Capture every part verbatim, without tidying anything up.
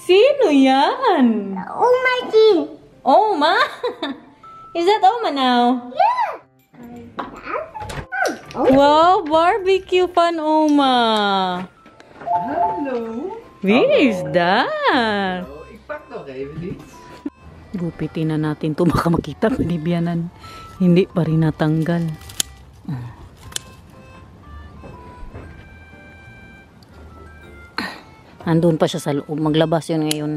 Sino yan? Oma din. Oma? Is that Oma now? Yeah. Wow, barbecue fan Oma. Hallo. Wie is that? Oh, ik pak nog even iets. Gupitin na natin ito. Baka makita panibyanan. Hindi pa rin natanggal. Andun pa siya sa loob. Maglabas yun ngayon.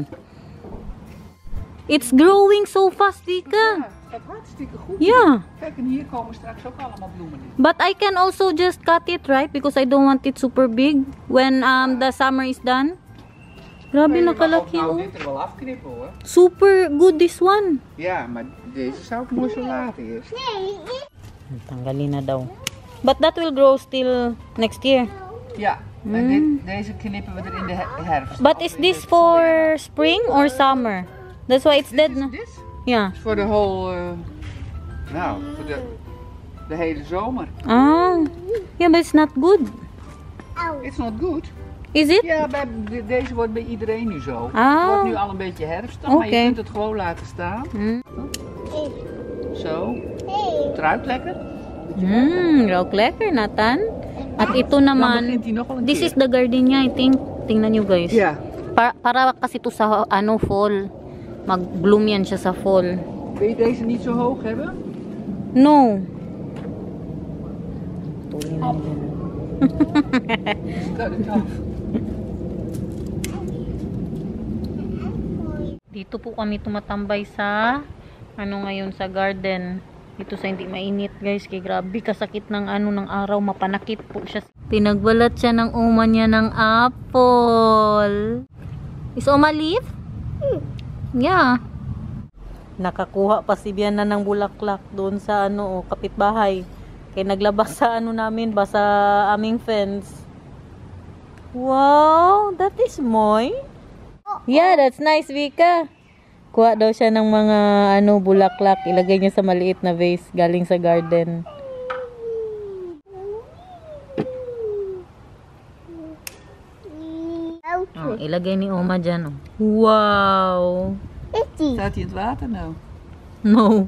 It's growing so fast, Dika. Ja, gaat hartstikke goed. Yeah. Kijk, en hier komen straks ook allemaal bloemen in. But I can also just cut it, right? Because I don't want it super big when um, the summer is done. Grabe, Nee, je mag ook nakalaki nou oh. dit er wel afknippen hoor. Super good this one. Ja, maar deze zou ik mooi zo laten eerst. Tanggalin na daw. But that will grow still next year. Ja, en dit, deze knippen we er in de her- herfst. But Als is we in this het for voorjaar- spring or summer? That's why it's Dit dead is na. dit? Yeah. Is voor de whole, uh, nou, voor de, de hele zomer. Ah. Yeah, but it's not good. It's not good. Is it? Ja, bij, de- deze wordt bij iedereen nu zo. Ah. Het wordt nu al een beetje herfst, dan, maar Oké. je kunt het gewoon laten staan. Mm. Zo. Het ruikt lekker. Mm, rock lekker, Nathan. At ito Dan naman, begint hij nog wel een this keer. is the gardenia, I think. Tingnan nyo guys. Ja. Para, para kasi to sa ano fall. Mag-bloom yan siya sa fall. Wil je deze niet zo hoog hebben? No. Cut it off. Dito po kami tumatambay sa ano ngayon sa garden. Dito sa hindi mainit guys. Kaya grabe kasakit ng ano ng araw. Mapanakit po siya. Pinagbalat siya ng uma niya ng apple. Is Oma leaf? Yeah. Nakakuha pa si Biana ng bulaklak doon sa ano, oh, kapitbahay. Kaya naglabas sa ano namin ba sa aming fence. Wow, that is moy. Yeah, that's nice, Vika. Kuha daw siya ng mga ano bulaklak, ilagay niya sa maliit na vase galing sa garden. Oh, ilagay ni Oma dyan. Oh. Wow. Staat hij in het water nou? No.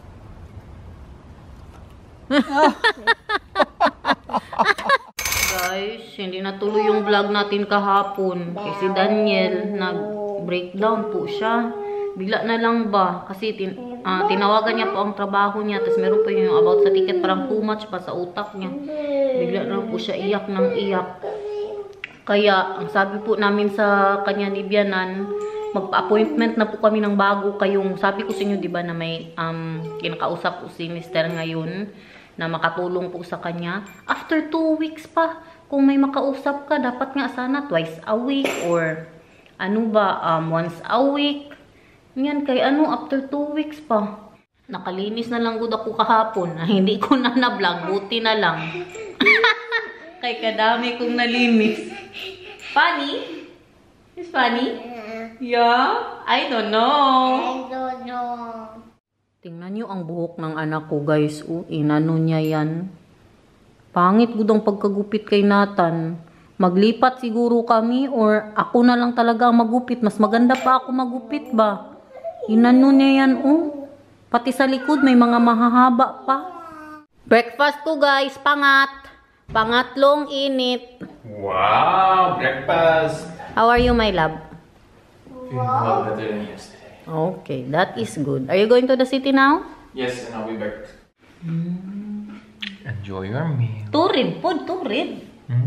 Guys, hindi natuloy yung vlog natin kahapon. Kasi Daniel, nag-breakdown po siya. Bigla na lang ba? Kasi tin uh, tinawagan niya po ang trabaho niya. Tapos meron po yung about sa ticket. Parang too much pa sa utak niya. Bigla na lang po siya iyak ng iyak. Kaya, ang sabi po namin sa kanya ni Bianan, magpa-appointment na po kami ng bago kayong, sabi ko sa inyo, di ba, na may um, kinakausap po si Mister ngayon, na makatulong po sa kanya. After two weeks pa, kung may makausap ka, dapat nga sana twice a week, or ano ba, um, once a week. Yan, kay ano, after two weeks pa. Nakalinis na lang gud ako kahapon, na hindi ko na na-vlog, buti na lang. Kay kadami kong nalinis. Funny? Is funny? Yeah? I don't know. I don't know. Tingnan nyo ang buhok ng anak ko, guys. Oh, inano niya yan. Pangit gud ang pagkagupit kay Nathan. Maglipat siguro kami or ako na lang talaga ang magupit. Mas maganda pa ako magupit ba? Inano niya yan, oh. Pati sa likod may mga mahahaba pa. Breakfast ko, guys. Pangat. Pangatlong init. Wow, breakfast. How are you, my love? Feeling a lot better than yesterday. Okay, that is good. Are you going to the city now? Yes, and I'll be back. Mm. Enjoy your meal. Turid, pod, turid. Hmm?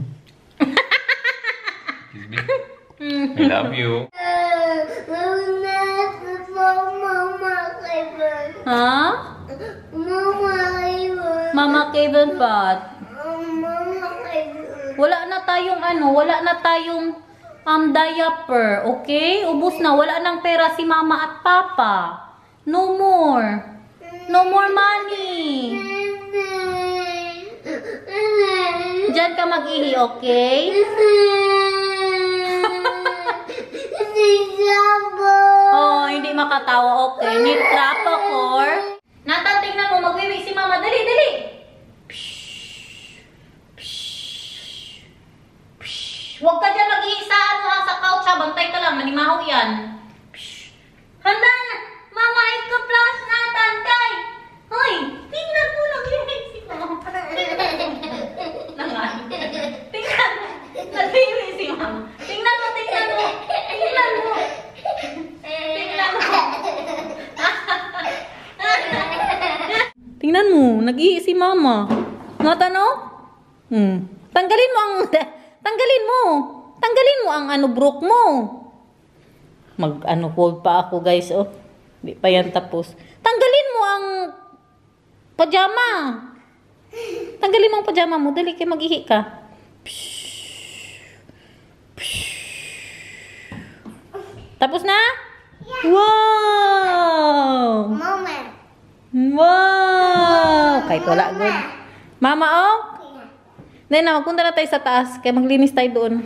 Excuse me. I love you. Ha? Mama Kevin Pat. Wala na tayong ano, wala na tayong um, diaper, okay? Ubus na, wala nang pera si mama at papa. No more. No more money. Diyan ka mag-ihi, okay? Oh, hindi makatawa, okay? Need trap ako. Nathan, tingnan mo, magwiwi si mama. Dali, dali. Huwag ka dyan mag-iisa, ano ha, sa couch ha. Bantay ka lang. lang, manimaho yan. Psh. Handa na! Mama, ikaw plus natan, kay! Hoy! Tingnan mo lang yun si Mama. Nangan. Tingnan mo. Nag-iwi si Mama. Tingnan mo, tingnan mo. Tingnan mo. Tingnan mo. Tingnan mo, nag-iwi si Mama. Natan, oh? Hmm. Tanggalin mo ang... Tanggalin mo. Tanggalin mo ang ano, brook mo. Mag-ano, hold pa ako, guys, oh. Hindi pa yan tapos. Tanggalin mo ang pajama. Tanggalin mo ang pajama mo. Dali kayo mag-ihi ka. Psh. Psh. Tapos na? Yeah. Wow! Mama. Wow! Kahit wala good. Mama, oh? Dali na, magpunta na tayo sa taas. Kaya maglinis tayo doon.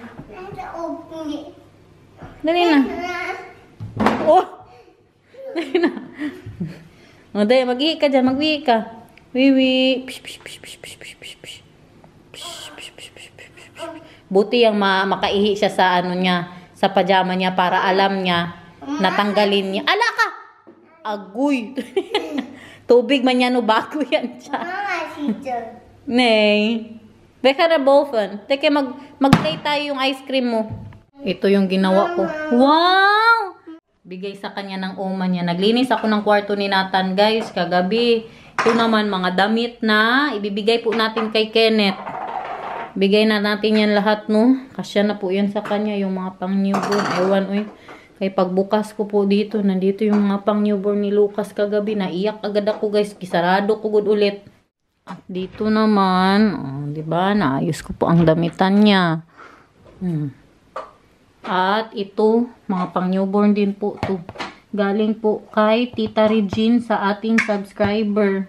Dali na. Oh! Dali na. O, dali, mag-ihi ka dyan. Mag-ihi ka. Wiwi. Pish, pish, pish, pish, pish, pish, pish, pish. Pish, pish, pish, pish, pish, pish, pish. Buti yung ma makaihi siya sa ano niya, sa pajama niya para alam niya na tanggalin niya. Ala ka! Agoy! Tubig man yan o bago yan siya. Mama, teacher. Nay. Beka na bofen. Teka, mag, mag-play tayo yung ice cream mo. Ito yung ginawa ko. Wow! Bigay sa kanya ng oma niya. Naglinis ako ng kwarto ni Nathan, guys, kagabi. Ito naman, mga damit na ibibigay po natin kay Kenneth. Bigay na natin yan lahat, no? Kasya na po yan sa kanya, yung mga pang newborn. Ewan, oy. Kaya pagbukas ko po dito, nandito yung mga pang newborn ni Lucas kagabi. Naiyak agad ako, guys. Kisarado ko good ulit. At dito naman, oh, di ba? Naayos ko po ang damitan niya. Hmm. At ito, mga pang newborn din po to. Galing po kay Tita Regine sa ating subscriber.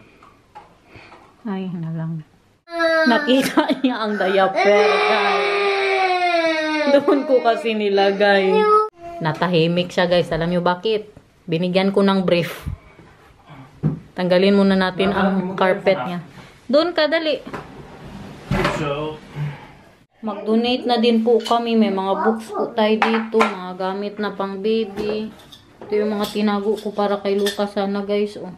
Ay, na lang. Nakita niya ang diaper, guys. Doon ko kasi nilagay. Natahimik siya, guys. Alam niyo bakit? Binigyan ko ng brief. Tanggalin muna natin ang carpet niya. Doon ka, dali. Mag-donate na din po kami. May mga books po tayo dito. Mga gamit na pang baby. Ito yung mga tinago ko para kay Lucas sana, guys. Oh.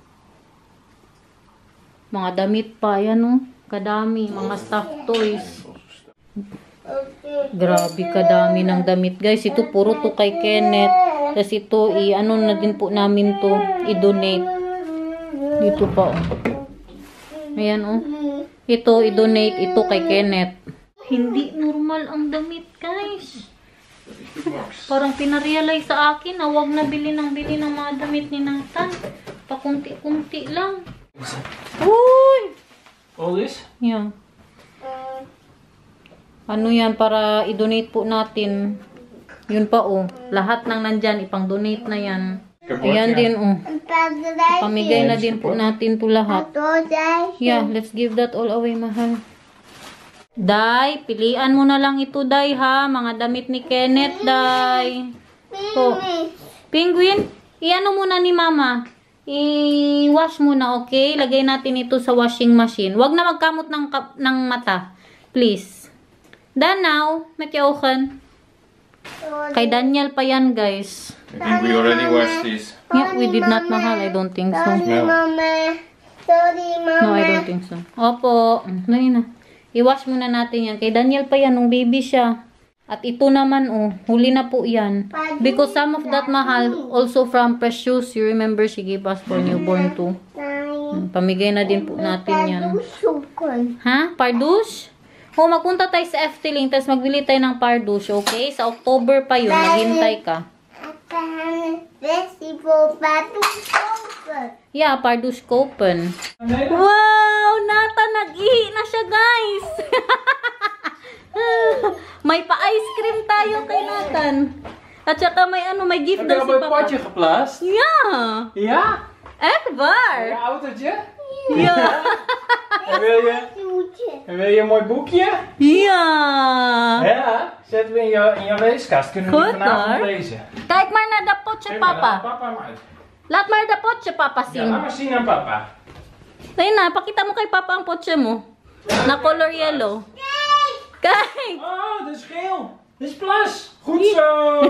Mga damit pa. Ayan, oh. Kadami. Mga stuffed toys. Grabe kadami ng damit, guys. Ito puro to kay Kenneth. Tapos ito, i-ano na din po namin to. I-donate. Dito pa, oh. Ayan, oh. Ito, i-donate ito kay Kenneth. Hindi normal ang damit, guys. Parang pinarealize sa akin na wag na bili ng bili ng mga damit ni Nathan. Pakunti-kunti lang. Uy! All this? Yan. Ano yan para i-donate po natin. Yun pa, oh. Lahat ng nandyan, ipang-donate na yan. Ayan din, oh. Pamigay na din po natin to lahat. Yeah, let's give that all away, mahal. Day, pilian mo na lang ito, Day, ha? Mga damit ni Kenneth, Day. So, Penguin, iano muna ni Mama. I-wash muna, okay? Lagay natin ito sa washing machine. Huwag na magkamot ng, ng mata. Please. Done now. Matiyaukan. Kay Daniel pa yan, guys. I think we already washed this. Yeah, we did not, mahal. I don't think so. Mama. Sorry, Mama. No, I don't think so. Opo. Dali na. I-wash muna natin yan. Kay Daniel pa yan, nung baby siya. At ito naman, oh, huli na po yan. Because some of that, mahal, also from Precious. You remember, she gave us for newborn too. Hmm, pamigay na din po natin yan. Ha? Pardouche? Oh, magpunta tayo sa F T Link, tapos magbili tayo ng pardouche, okay? Sa October pa yun, maghintay ka. Yeah, pardouche copen. Wow! Nata, nag-ihi na siya, guys! May pa-ice cream tayo kay Nathan. At saka may ano, may gift daw si Papa. potje geplaatst? Ja! Ja? Echt waar? Je autootje? Ja! En wil je, en wil je een mooi boekje? Ja! Ja, zetten we in je, in je leeskast. Kunnen we Goed, die vanavond hoor. lezen. Kijk maar naar dat potje, Geef maar aan papa. papa maar uit. Laat maar dat potje, papa, Ja, zien. laat maar zien aan papa. Ayun na, pakita mo kay papa ang potje mo. Na color yellow. Kijk! Oh, dat is geel. Splash! Goed zo!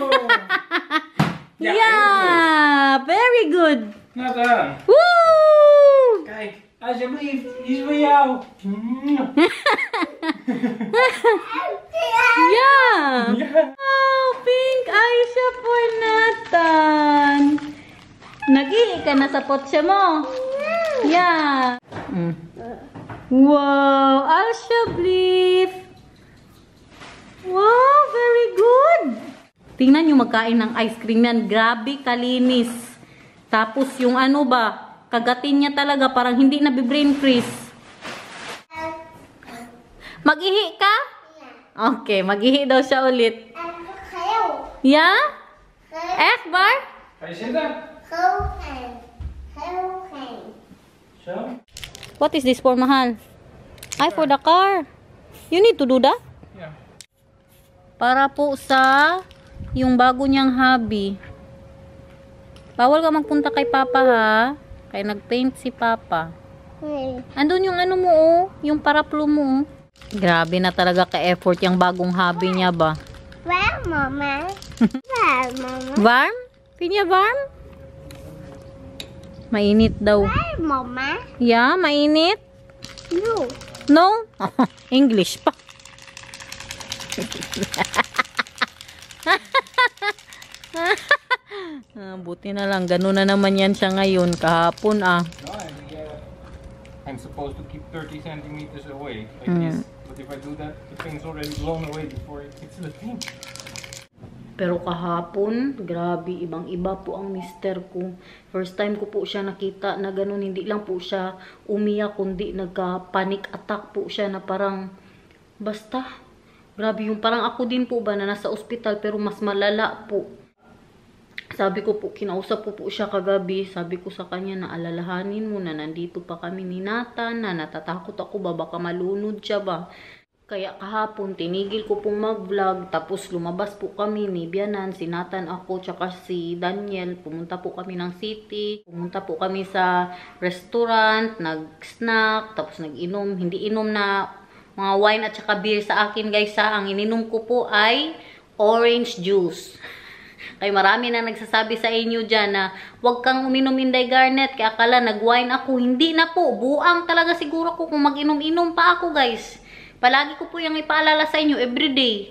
Ja, yeah, very good. Nou dan. Woo! Kijk, alsjeblieft, die is voor jou. Yeah. Ja. Oh, pink eye siya for Nathan. Nag-ihi ka na sa potse mo. Yeah. Mm. Wow, Asha Bliff. Wow, very good. Tingnan nyo magkain ng ice cream yan. Grabe kalinis. Tapos yung ano ba, kagatin niya talaga parang hindi na brain freeze. Mag-ihi ka? Okay, mag-ihi daw siya ulit. Yeah? Ekbar? Ga je zitten? Zo. What is this for, mahal? Ay, for the car. You need to do that? Ja. Para po sa yung bago niyang hobby. Bawal ka magpunta kay Papa, ha? Kaya nag-paint si Papa. Andun yung ano mo, oh. Yung paraplo mo, oh. Grabe na talaga ka-effort yung bagong hobby niya ba? Where, Mama? Where, Mama? Warm? Pinya warm? Mainit daw. Where, Mama? Yeah, mainit? No. No? English pa. Ah, buti na lang. Ganun na naman yan siya ngayon. Kahapon ah. No, and, uh, I'm supposed to keep thirty centimeters away like Mm. this. But if I do that, the thing's already blown away before it hits the thing. Pero kahapon, grabe, ibang-iba po ang mister ko. First time ko po siya nakita na ganun, hindi lang po siya umiyak, kundi nagka-panic attack po siya na parang, basta, grabe yung parang ako din po ba na nasa ospital pero mas malala po. Sabi ko po, kinausap po po siya kagabi, sabi ko sa kanya na alalahanin mo na nandito pa kami ni Nathan, na natatakot ako ba, baka malunod siya ba. Kaya kahapon, tinigil ko pong mag-vlog, tapos lumabas po kami ni Bianan, si Nathan, ako, tsaka si Daniel. Pumunta po kami ng city, pumunta po kami sa restaurant, nag-snack, tapos nag-inom. Hindi inom na mga wine at tsaka beer sa akin guys, ha. Ang ininom ko po ay orange juice. Kaya marami na nagsasabi sa inyo dyan na huwag kang uminom Inday Garnet, kaya akala nag-wine ako. Hindi na po, buang talaga siguro ko kung mag-inom-inom pa ako guys. Palagi ko po yung ipaalala sa inyo everyday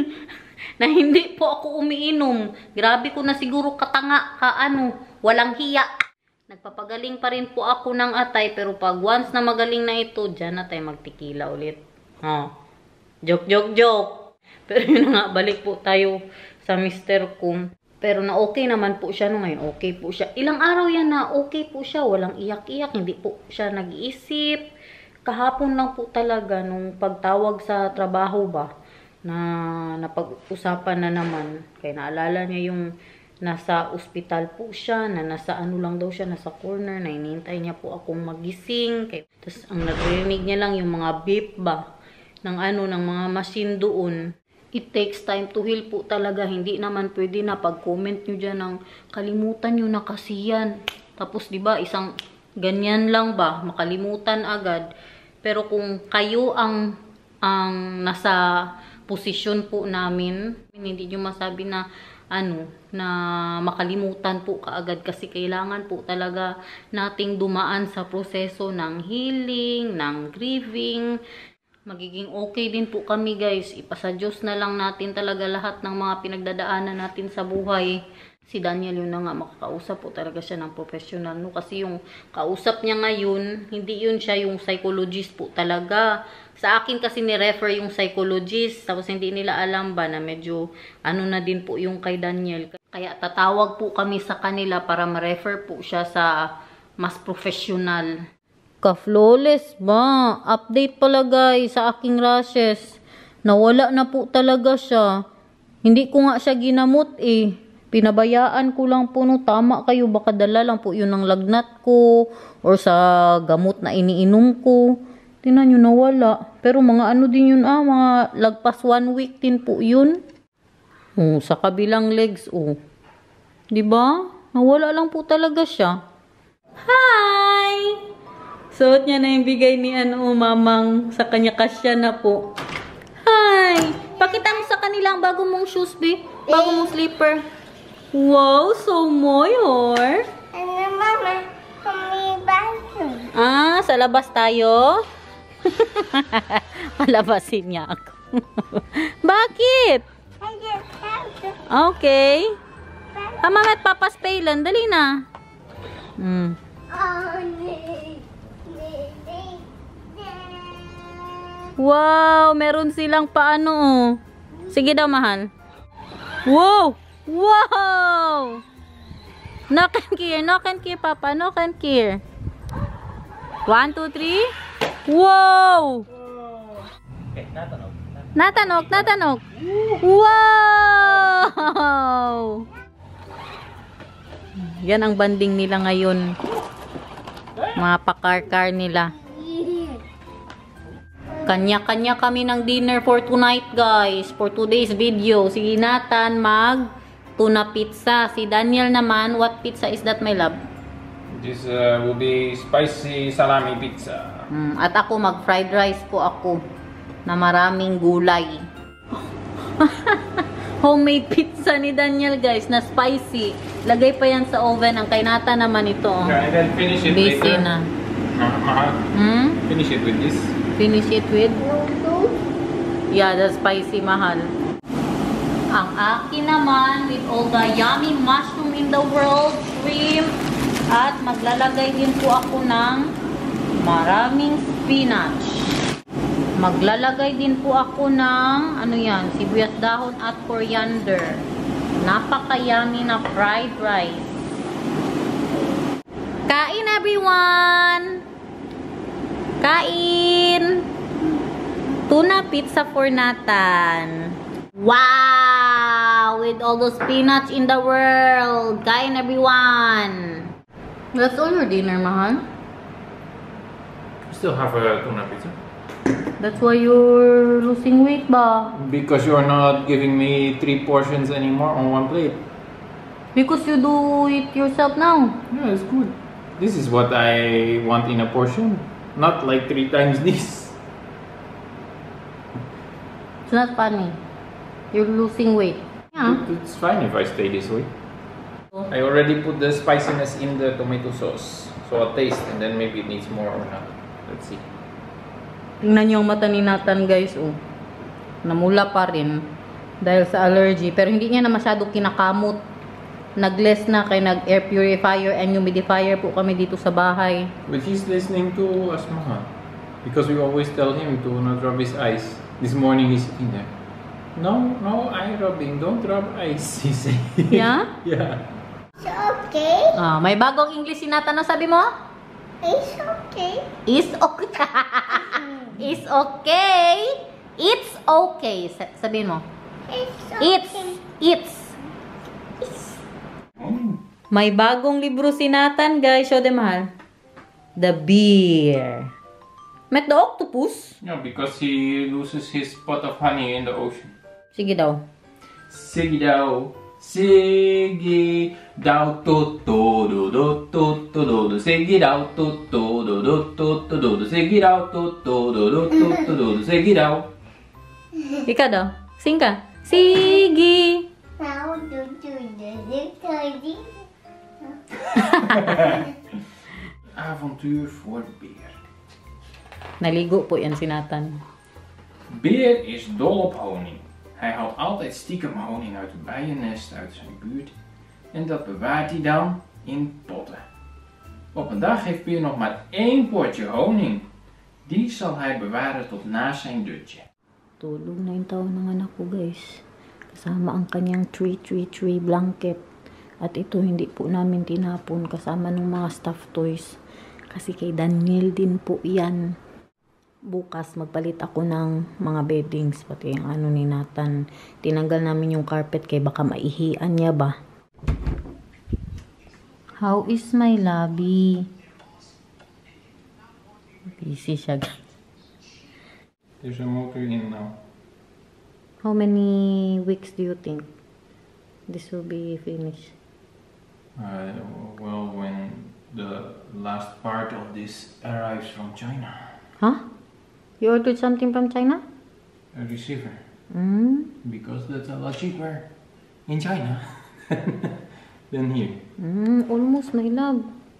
na hindi po ako umiinom. Grabe ko na siguro katanga, ka ano, walang hiya. Nagpapagaling pa rin po ako ng atay, pero pag once na magaling na ito, dyan na tayo magtikila ulit. Oh. Joke, joke, joke. Pero yun nga, balik po tayo sa mister ko. Pero na okay naman po siya no ngayon. Okay po siya. Ilang araw yan na okay po siya. Walang iyak-iyak. Hindi po siya nag-iisip. Kahapon lang po talaga nung pagtawag sa trabaho ba na napag-usapan na naman. Kaya naalala niya yung nasa ospital po siya, na nasa ano lang daw siya, nasa corner, na inintay niya po akong magising. Kaya, tapos ang narinig niya lang yung mga beep ba ng ano, ng mga machine doon. It takes time to heal po talaga. Hindi naman pwede na pag-comment nyo dyan ng kalimutan nyo na kasi yan. Tapos diba isang ganyan lang ba, makalimutan agad. Pero kung kayo ang ang nasa posisyon po namin, hindi nyo masabi na ano, na makalimutan po kaagad kasi kailangan po talaga nating dumaan sa proseso ng healing, ng grieving. Magiging okay din po kami guys. Ipasa Diyos na lang natin talaga lahat ng mga pinagdadaanan natin sa buhay. Si Daniel yun na nga, makakausap po talaga siya ng professional. No? Kasi yung kausap niya ngayon, hindi yun siya yung psychologist po talaga. Sa akin kasi ni-refer yung psychologist. Tapos hindi nila alam ba na medyo ano na din po yung kay Daniel. Kaya tatawag po kami sa kanila para ma-refer po siya sa mas professional. Ka-flawless ba? Update pala guys sa aking rashes. Nawala na po talaga siya. Hindi ko nga siya ginamot eh. Pinabayaan ko lang po, no, tama kayo, baka dala lang po yun ng lagnat ko or sa gamot na iniinom ko. Tingnan nyo, nawala. Pero mga ano din yun, ah, mga lagpas one week din po yun. Oh, sa kabilang legs, oh. Diba? Nawala lang po talaga siya. Hi! Suot niya na yung bigay ni ano, mamang sa kanya kasya na po. Hi! Pakita mo sa kanila. nila ang bago mong shoes, be. Bago mong slipper. Wow, so moyor. Ano, Mama? Kami bathroom. Ah, sa labas tayo? Palabasin niya ako. Bakit? I just have to. Okay. Ah, Mama at Papa's Paylan. Dali na. Hmm. Oh, nee. Nee, nee, nee. Wow, meron silang paano oh. Sige daw, mahal. Wow! Wow! Knock and care, knock and care, Papa. Knock and care. One, two, three. Wow! Okay, natanog. Natanok, natanok. Wow! Yan ang banding nila ngayon. Mga pakar-kar nila. Kanya-kanya kami ng dinner for tonight, guys. For today's video. Si Nathan mag tuna pizza. Si Daniel naman, what pizza is that, my love? This uh, will be spicy salami pizza. Hmm, at ako mag fried rice po ako na maraming gulay. Homemade pizza ni Daniel, guys, na spicy. Lagay pa yan sa oven. Ang kay Nathan naman ito. Oh. Yeah, and then finish it Busy later. na. Ma- mahal. Hmm? Finish it with this. Finish it with? Yeah, the spicy mahal. Ang akin naman with all the yummy mushroom in the world, shrimp, at maglalagay din po ako ng maraming spinach. Maglalagay din po ako ng, ano yan, sibuyas dahon at coriander. Napaka-yummy na fried rice. Kain, everyone! Kain! Tuna pizza for Nathan. Wow! With all the spinach in the world. Kain, everyone! That's all your dinner, mahal? Still have a tuna pizza. That's why you're losing weight, ba? Because you're not giving me three portions anymore on one plate. Because you do it yourself now. Yeah, it's good. This is what I want in a portion. Not like three times this. It's not funny. You're losing weight. Yeah. It's fine if I stay this way. I already put the spiciness in the tomato sauce. So I'll taste and then maybe it needs more or not. Let's see. Tingnan niyo ang mata ni Nathan, guys. Oh. Namula pa rin. Dahil sa allergy. Pero hindi niya na masyado kinakamot. Nag-less na kay nag-air purifier and humidifier po kami dito sa bahay. But he's listening to us, Mama. Because we always tell him to not rub his eyes. This morning he's sitting there. No, no eye rubbing. Don't rub eyes, he said. Yeah? Yeah. It's okay. Ah, may bagong English si Nathan. Ano sabi mo? It's okay. Is okay. Is okay. It's okay. Sa- Sabihin mo. It's It's. okay. It's. Oh. May bagong libro si Nathan, guys. Show them, mahal. The Bear. Met the Octopus. Yeah, because he loses his pot of honey in the ocean. Sige daw. Sige daw. Sige daw to to do do to to do do. Sige daw to to do do to to do do. Sige daw to to do do to to do do. Sige daw. Ikaw daw. Sing ka. Sige. Now do do the little Avontuur voor Beer. Naligo po yan si Nathan. Beer is dol op honing. Hij haalt altijd stiekem honing uit het bijennest uit zijn buurt en dat bewaart hij dan in potten. Op een dag heeft Beer nog maar één potje honing. Die zal hij bewaren tot na zijn dutje. Tulog na yung taon ng anak ko, guys. Kasama ang kanyang three three three blanket. At ito hindi po namin tinapon kasama ng mga stuffed toys. Kasi kay Daniel din po yan. Bukas magpalit ako ng mga beddings. Pati yung ano ni Nathan. Tinanggal namin yung carpet kay baka maihian niya ba. How is my lobby? Busy siya, guys. There's a motor in now. How many weeks do you think this will be finished? Uh, well, when the last part of this arrives from China. Huh? You ordered something from China? A receiver. Mm. Because that's a lot cheaper in China than here. Mm, almost, my love.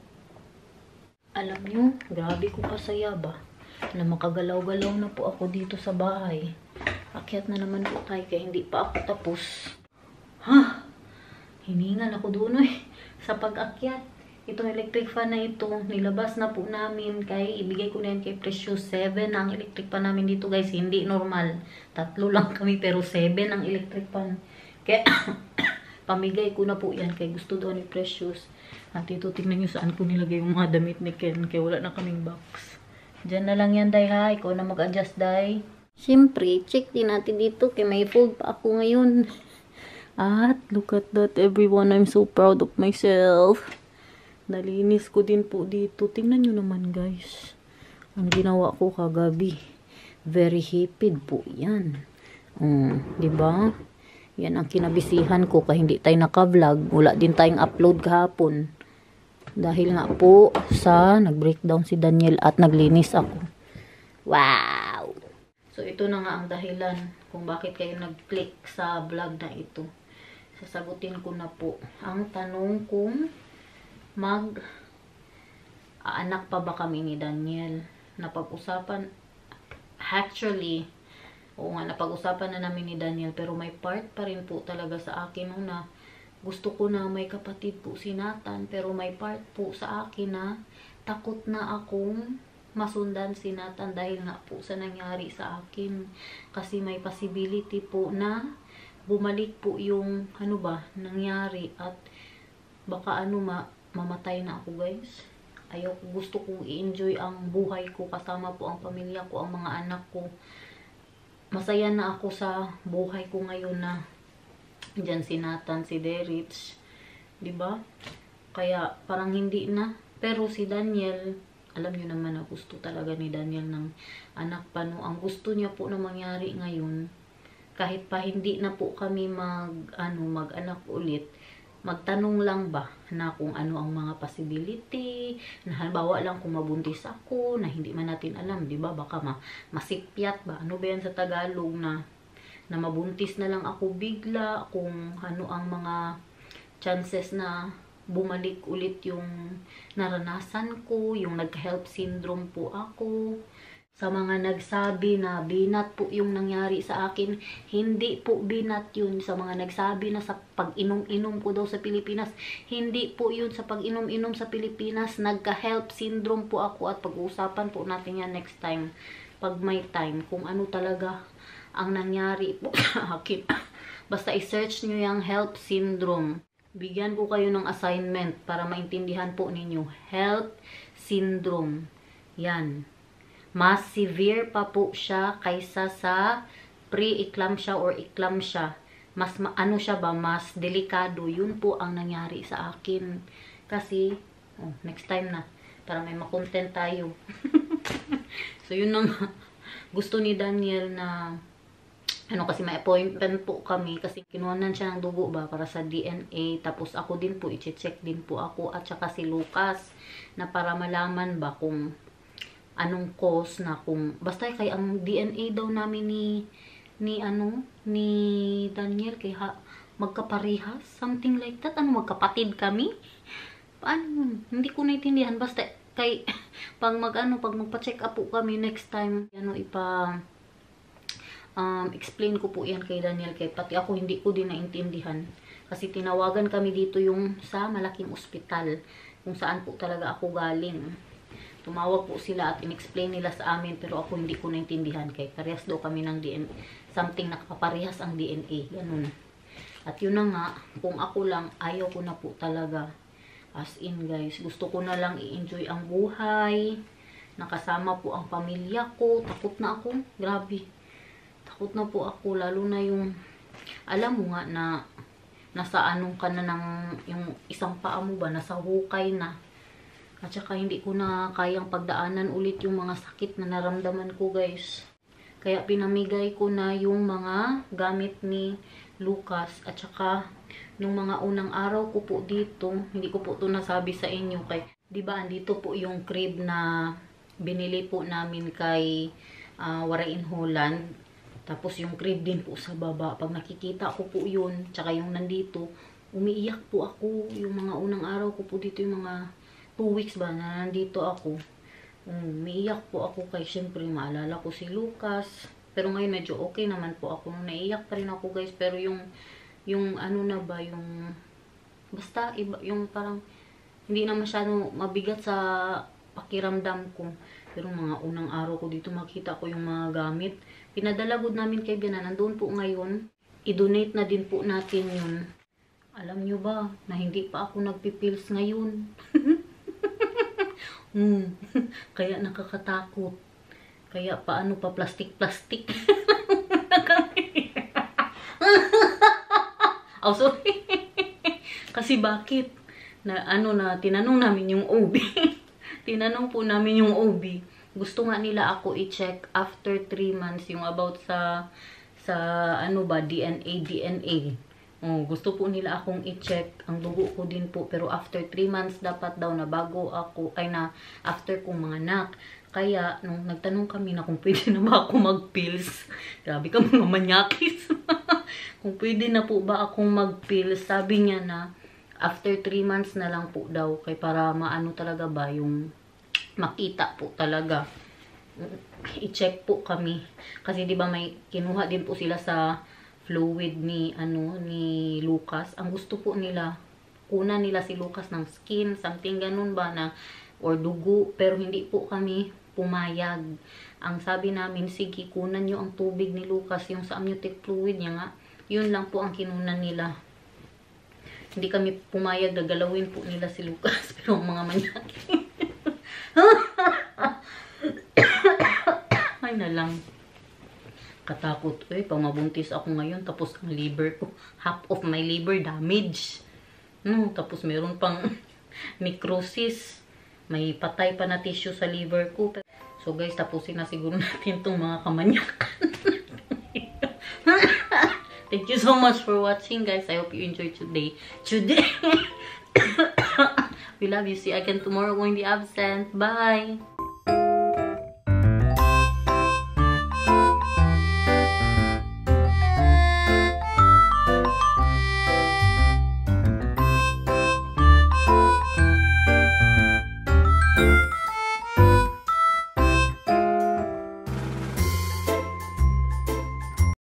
Alam nyo, grabe ko kasaya ba na makagalaw-galaw na po ako dito sa bahay. Akyat na naman po tayo kaya hindi pa ako tapos. Ha? Hiningal ako doon eh. Sa pag-akyat. Itong electric fan na ito, nilabas na po namin kay ibigay ko na yan kay Precious. seven ang electric fan namin dito guys. Hindi normal. Tatlo lang kami pero seven ang electric fan. Kaya pamigay ko na po yan kay gusto daw ni Precious. At ito tingnan nyo saan ko nilagay yung mga damit ni Ken. Kaya wala na kaming box. Diyan na lang yan, Day, ha? Ikaw na mag-adjust, Day. Siyempre, check din natin dito. Kaya may fold pa ako ngayon. At, look at that, everyone. I'm so proud of myself. Nalinis ko din po dito. Tingnan nyo naman, guys. Ang ginawa ko kagabi. Very hipid po yan. Um, diba? Yan ang kinabisihan ko. Kaya hindi tayo naka-vlog. Wala din tayong upload kahapon. Dahil nga po sa nag-breakdown si Daniel at naglinis ako. Wow! So, ito na nga ang dahilan kung bakit kayo nag-click sa vlog na ito. Sasagutin ko na po ang tanong kung mag aanak pa ba kami ni Daniel. Napag-usapan, actually, oo nga, napag-usapan na namin ni Daniel, pero may part pa rin po talaga sa akin una. Gusto ko na may kapatid po si Nathan, pero may part po sa akin na takot na akong masundan si Nathan dahil nga po sa nangyari sa akin. Kasi may possibility po na bumalik po yung ano ba, nangyari at baka ano ma, mamatay na ako guys. Ayaw, gusto kong i-enjoy ang buhay ko kasama po ang pamilya ko, ang mga anak ko. Masaya na ako sa buhay ko ngayon na diyan si Nathan, si Derich, di ba? Kaya parang hindi na. Pero si Daniel, alam niyo naman na gusto talaga ni Daniel ng anak pa, no. Ang gusto niya po na mangyari ngayon, kahit pa hindi na po kami mag ano mag-anak ulit, magtanong lang ba na kung ano ang mga possibility, na halimbawa lang kung mabuntis ako, na hindi man natin alam, di ba? Baka ma masipyat ba? Ano ba yan sa Tagalog na na mabuntis na lang ako bigla, kung ano ang mga chances na bumalik ulit yung naranasan ko, yung nag-HELLP syndrome po ako. Sa mga nagsabi na binat po yung nangyari sa akin, hindi po binat yun. Sa mga nagsabi na sa pag-inom-inom ko daw sa Pilipinas, hindi po yun sa pag-inom-inom sa Pilipinas. Nagka-HELLP syndrome po ako at pag-uusapan po natin yan next time, pag may time, kung ano talaga ang nangyari po sa akin. Basta i-search nyo yung HELLP syndrome. Bigyan ko kayo ng assignment para maintindihan po ninyo. HELLP syndrome. Yan. Mas severe pa po siya kaysa sa pre-eclampsia or eclampsia. Mas ano siya ba? Mas delikado. Yun po ang nangyari sa akin. Kasi, oh, next time na. Para may makontent tayo. So, yun ang gusto ni Daniel na ano, kasi may appointment po kami kasi kinuhanan siya ng dugo ba para sa D N A, tapos ako din po i-check din po ako at saka si Lucas na para malaman ba kung anong cause na kung basta kay ang D N A daw namin ni ni ano ni Daniel kay ha, magkaparehas, something like that. Ano, magkapatid kami? Paano? Hindi ko naintindihan, basta kay pag mag ano pag magpa-check up po kami next time, ano ipa Um, explain ko po yan kay Daniel, kay pati ako hindi ko din naintindihan. Kasi tinawagan kami dito yung sa malaking ospital, kung saan po talaga ako galing. Tumawag po sila at in-explain nila sa amin, pero ako hindi ko naintindihan. Kay parehas daw kami ng D N A. Something nakaparehas ang D N A. Ganun. At yun na nga, kung ako lang, ayaw ko na po talaga. As in guys, gusto ko na lang i-enjoy ang buhay. Nakasama po ang pamilya ko. Takot na ako. Grabe. Takot na po ako, lalo na yung, alam mo nga na, nasa anong ka na ng, yung isang paa mo ba, nasa hukay na. At saka hindi ko na kayang pagdaanan ulit yung mga sakit na naramdaman ko guys. Kaya pinamigay ko na yung mga gamit ni Lucas. At saka, nung mga unang araw ko po dito, hindi ko po ito nasabi sa inyo. Kay, diba, andito po yung crib na binili po namin kay uh, Warain Holland. Tapos yung crib din po sa baba. Pag nakikita ko po yun, tsaka yung nandito, umiiyak po ako. Yung mga unang araw ko po dito, yung mga two weeks ba na nandito ako. Um, umiiyak po ako kay syempre maalala ko si Lucas. Pero ngayon medyo okay naman po ako. Naiiyak pa rin ako guys. Pero yung, yung ano na ba, yung, basta iba, yung parang, hindi na masyado mabigat sa pakiramdam ko. Pero mga unang araw ko dito makita ko yung mga gamit. Pinadalagod namin kay Biana. Nandun po ngayon. I-donate na din po natin yun. Alam nyo ba na hindi pa ako nagpipills ngayon? hmm. Kaya nakakatakot. Kaya paano pa plastic-plastic? Oh, sorry. Kasi bakit? Na ano na tinanong namin yung O B. Tinanong po namin yung O B. Gusto nga nila ako i-check after three months yung about sa sa ano ba D N A D N A. Oh, gusto po nila akong i-check ang dugo ko din po, pero after three months dapat daw na bago ako ay na after kong mga anak. Kaya nung nagtanong kami na kung pwede na ba ako mag-pills. Grabe ka mga manyakis. Kung pwede na po ba akong mag-pills, sabi niya na after three months na lang po daw kay para maano talaga ba yung makita po talaga. I-check po kami kasi 'di ba may kinuha din po sila sa fluid ni ano ni Lucas. Ang gusto po nila kunan nila si Lucas ng skin, something ganun ba na or dugo, pero hindi po kami pumayag. Ang sabi namin, sige kunan niyo ang tubig ni Lucas, yung sa amniotic fluid niya nga. Yun lang po ang kinunan nila. Hindi kami pumayag na galawin po nila si Lucas. Pero ang mga manyaki. Ay na lang. Katakot. Eh, pag mabuntis ako ngayon, tapos ang liver ko, half of my liver damage. No, tapos meron pang necrosis. May patay pa na tissue sa liver ko. So guys, tapusin na siguro natin itong mga kamanyakan. Thank you so much for watching, guys. I hope you enjoyed today. Today. We love you. See you again tomorrow when we absent. Bye.